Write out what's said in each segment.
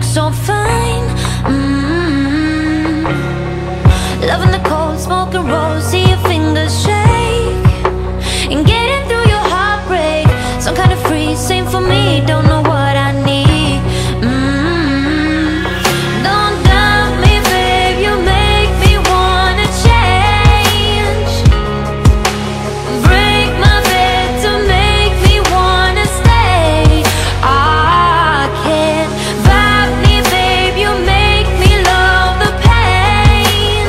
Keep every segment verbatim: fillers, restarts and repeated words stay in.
so fine. mm-hmm. Loving the cold, smoking rolls, see your fingers shake, and getting through your heartbreak. Some kind of free, same for me, don't know what I need. mm-hmm. Don't doubt me, babe, you make me wanna change. Break my bed to make me wanna stay. I can't vibe me, babe, you make me love the pain.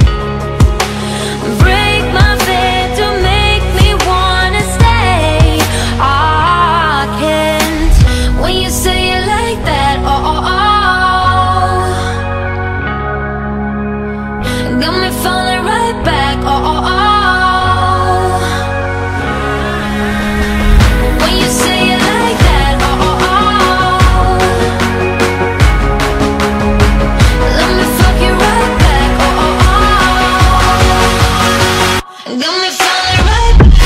Break my bed to make me wanna stay. I can't. When you say it like that, oh, oh, oh, got me falling right back, oh, oh, oh. When you say it like that, oh, oh, oh, let me fuck you right back, oh, oh, oh. Got me falling right back.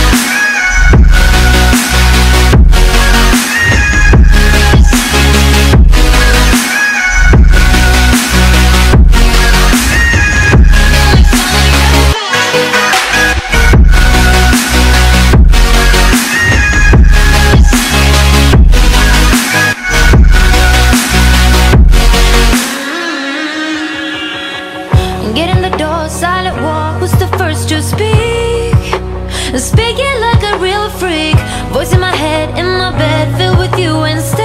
Get in the door, silent walk, was the first to speak. Speaking like a real freak, voice in my head, in my bed, filled with you and